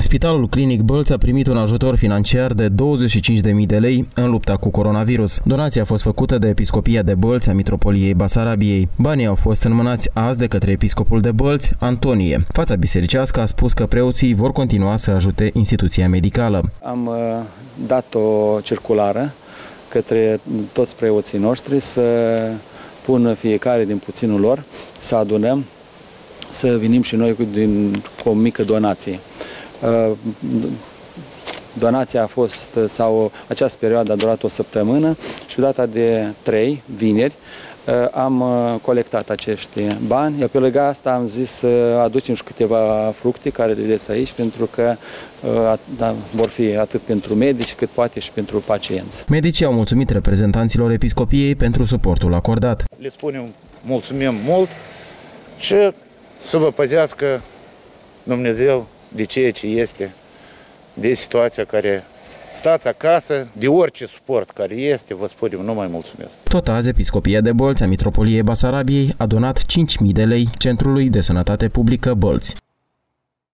Spitalul Clinic Bălți a primit un ajutor financiar de 25.000 de lei în lupta cu coronavirus. Donația a fost făcută de Episcopia de Bălți a Mitropoliei Basarabiei. Banii au fost înmânați azi de către episcopul de Bălți, Antonie. Fața bisericească a spus că preoții vor continua să ajute instituția medicală. Am dat o circulară către toți preoții noștri să pună fiecare din puținul lor, să adunăm, să venim și noi cu o mică donație. Donația a fost, sau această perioadă a durat o săptămână și pe data de 3, vineri, am colectat acești bani. Pe lângă asta am zis să aducem și câteva fructe care le vedeți aici, pentru că vor fi atât pentru medici cât poate și pentru pacienți. Medicii au mulțumit reprezentanților episcopiei pentru suportul acordat. Le spunem mulțumim mult și să vă păzească Dumnezeu de ceea ce este, de situația care stați acasă, de orice suport care este, vă spunem, nu mai mulțumesc. Tot azi, Episcopia de Bălți a Mitropoliei Basarabiei a donat 5.000 de lei Centrului de Sănătate Publică Bălți.